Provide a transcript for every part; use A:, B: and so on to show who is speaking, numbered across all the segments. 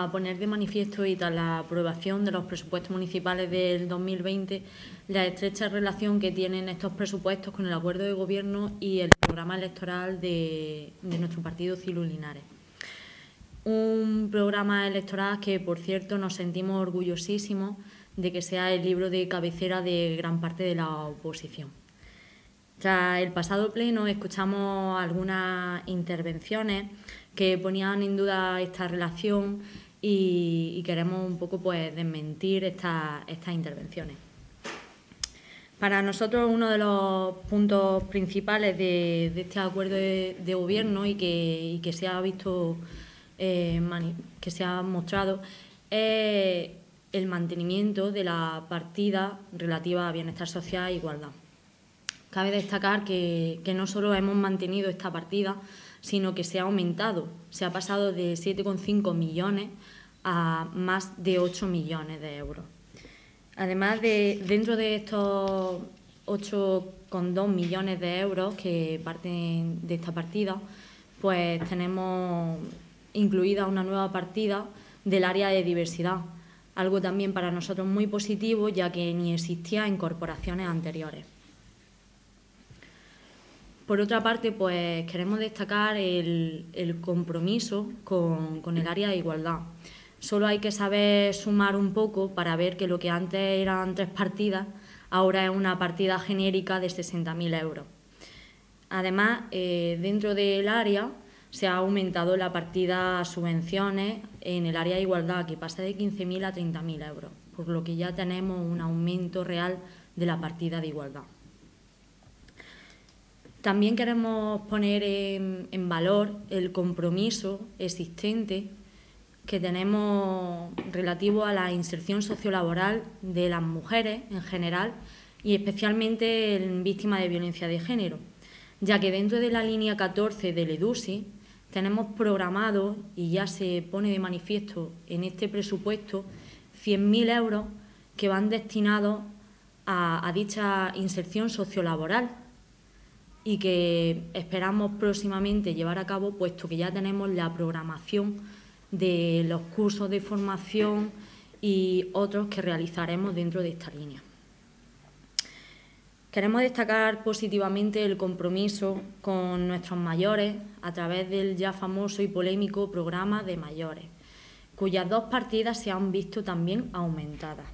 A: a poner de manifiesto y tras la aprobación de los presupuestos municipales del 2020 la estrecha relación que tienen estos presupuestos con el acuerdo de gobierno y el programa electoral de nuestro partido CILU Linares. Un programa electoral que, por cierto, nos sentimos orgullosísimos de que sea el libro de cabecera de gran parte de la oposición. Tras el pasado pleno escuchamos algunas intervenciones que ponían en duda esta relación y queremos un poco desmentir estas intervenciones. Para nosotros uno de los puntos principales de este acuerdo de gobierno y que se ha visto, que se ha mostrado, es el mantenimiento de la partida relativa a bienestar social e igualdad. Cabe destacar que no solo hemos mantenido esta partida, sino que se ha aumentado. Se ha pasado de 7,5 millones a más de 8 millones de euros. Además, dentro de estos 8,2 millones de euros que parten de esta partida, pues tenemos incluida una nueva partida del área de diversidad, algo también para nosotros muy positivo, ya que ni existía en corporaciones anteriores. Por otra parte, pues queremos destacar el compromiso con el área de igualdad. Solo hay que saber sumar un poco para ver que lo que antes eran 3 partidas, ahora es una partida genérica de 60.000 euros. Además, dentro del área se ha aumentado la partida a subvenciones en el área de igualdad, que pasa de 15.000 a 30.000 euros, por lo que ya tenemos un aumento real de la partida de igualdad. También queremos poner en valor el compromiso existente que tenemos relativo a la inserción sociolaboral de las mujeres en general y especialmente en víctimas de violencia de género, ya que dentro de la línea 14 del EDUSI tenemos programado, y ya se pone de manifiesto en este presupuesto, 100.000 euros que van destinados a dicha inserción sociolaboral y que esperamos próximamente llevar a cabo, puesto que ya tenemos la programación de los cursos de formación y otros que realizaremos dentro de esta línea. Queremos destacar positivamente el compromiso con nuestros mayores a través del ya famoso y polémico programa de mayores, cuyas 2 partidas se han visto también aumentadas.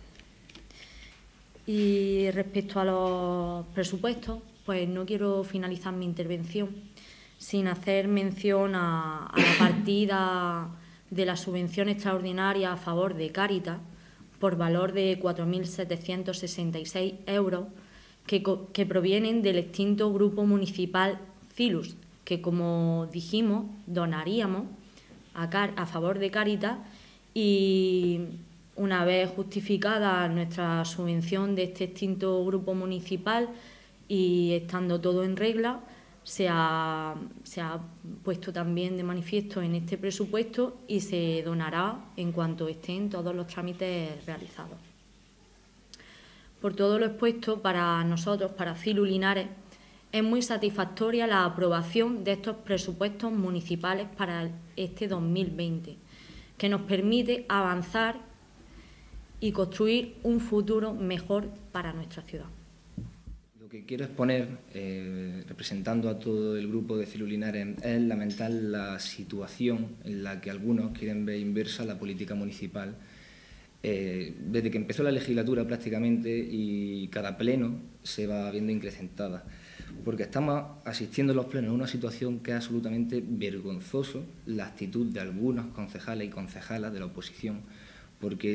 A: Y respecto a los presupuestos, pues no quiero finalizar mi intervención sin hacer mención a la partida de la subvención extraordinaria a favor de Cáritas por valor de 4.766 euros que provienen del extinto Grupo Municipal Cilus, que, como dijimos, donaríamos a favor de Cáritas, y una vez justificada nuestra subvención de este extinto grupo municipal y estando todo en regla, se ha puesto también de manifiesto en este presupuesto y se donará en cuanto estén todos los trámites realizados. Por todo lo expuesto, para nosotros, para CILU Linares, es muy satisfactoria la aprobación de estos presupuestos municipales para este 2020, que nos permite avanzar y construir un futuro mejor para nuestra ciudad.
B: Lo que quiero exponer, representando a todo el grupo de CILU Linares, es lamentar la situación en la que algunos quieren ver inversa la política municipal. Desde que empezó la legislatura prácticamente, y cada pleno se va viendo incrementada, porque estamos asistiendo en los plenos a una situación que es absolutamente vergonzoso, la actitud de algunos concejales y concejalas de la oposición, porque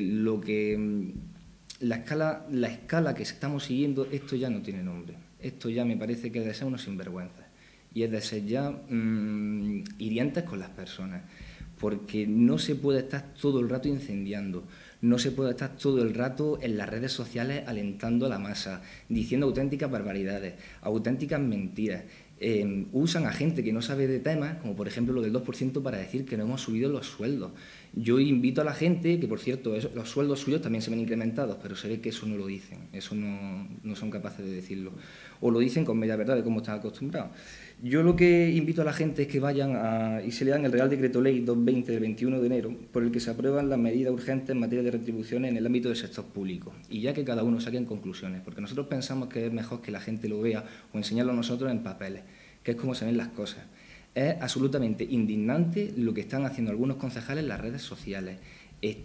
B: la escala que estamos siguiendo, esto ya no tiene nombre. Esto ya me parece que es de ser unos sinvergüenzas y es de ser ya hirientes con las personas, porque no se puede estar todo el rato incendiando, no se puede estar todo el rato en las redes sociales alentando a la masa, diciendo auténticas barbaridades, auténticas mentiras. usan a gente que no sabe de temas, como por ejemplo lo del 2%, para decir que no hemos subido los sueldos. Yo invito a la gente, que por cierto los sueldos suyos también se ven incrementados, pero se ve que eso no lo dicen, eso no son capaces de decirlo, o lo dicen con media verdad de cómo están acostumbrados. Yo lo que invito a la gente es que vayan y se lean el Real Decreto Ley 220 del 21 de enero, por el que se aprueban las medidas urgentes en materia de retribuciones en el ámbito del sector público, y ya que cada uno saquen conclusiones, porque nosotros pensamos que es mejor que la gente lo vea o enseñarlo a nosotros en papeles, que es como se ven las cosas. Es absolutamente indignante lo que están haciendo algunos concejales en las redes sociales. Es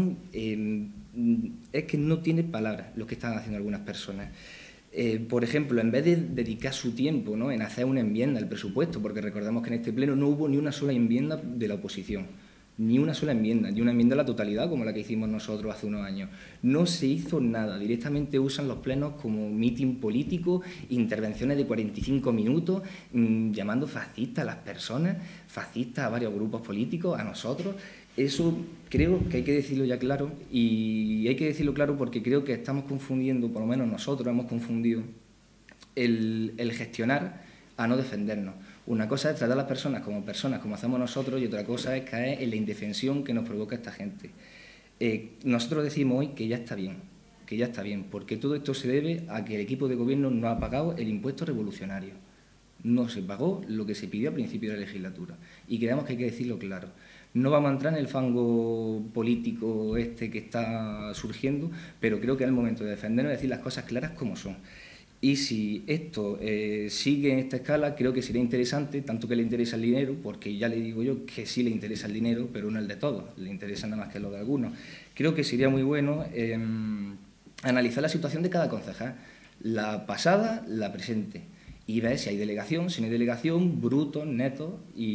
B: que no tiene palabras lo que están haciendo algunas personas. Por ejemplo, en vez de dedicar su tiempo, ¿no?, en hacer una enmienda al presupuesto, porque recordamos que en este pleno no hubo ni una sola enmienda de la oposición, ni una sola enmienda, ni una enmienda a la totalidad como la que hicimos nosotros hace unos años. No se hizo nada, directamente usan los plenos como mitin político, intervenciones de 45 minutos, llamando fascistas a las personas, fascistas a varios grupos políticos, a nosotros. Eso creo que hay que decirlo ya claro, y hay que decirlo claro porque creo que estamos confundiendo, por lo menos nosotros hemos confundido, el gestionar a no defendernos. Una cosa es tratar a las personas, como hacemos nosotros, y otra cosa es caer en la indefensión que nos provoca esta gente. Nosotros decimos hoy que ya está bien, porque todo esto se debe a que el equipo de gobierno no ha pagado el impuesto revolucionario. No se pagó lo que se pidió a principio de la legislatura, y creemos que hay que decirlo claro. No vamos a entrar en el fango político que está surgiendo, pero creo que es el momento de defendernos y decir las cosas claras como son. Y si esto sigue en esta escala, creo que sería interesante, tanto que le interesa el dinero, porque ya le digo yo que sí le interesa el dinero, pero no el de todos, le interesa nada más que lo de algunos. Creo que sería muy bueno analizar la situación de cada concejal, la pasada, la presente, y ver si hay delegación, si no hay delegación, brutos, netos,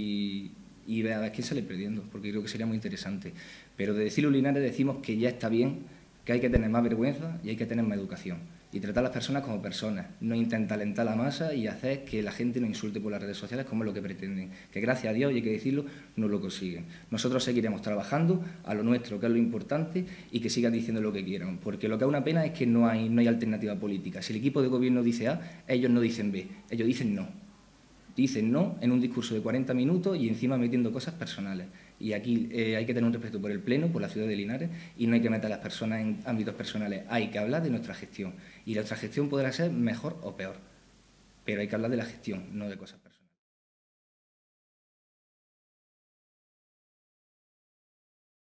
B: y ver a ver quién sale perdiendo, porque creo que sería muy interesante. Pero de decirlo Linares decimos que ya está bien, que hay que tener más vergüenza y hay que tener más educación. Y tratar a las personas como personas, no intentar alentar la masa y hacer que la gente nos insulte por las redes sociales como es lo que pretenden. Que gracias a Dios, y hay que decirlo, no lo consiguen. Nosotros seguiremos trabajando a lo nuestro, que es lo importante, y que sigan diciendo lo que quieran. Porque lo que es una pena es que no hay alternativa política. Si el equipo de gobierno dice A, ellos no dicen B, ellos dicen no. Dicen no en un discurso de 40 minutos y encima metiendo cosas personales. Y aquí hay que tener un respeto por el Pleno, por la ciudad de Linares, y no hay que meter a las personas en ámbitos personales. Hay que hablar de nuestra gestión. Y nuestra gestión podrá ser mejor o peor, pero hay que hablar de la gestión, no de cosas personales.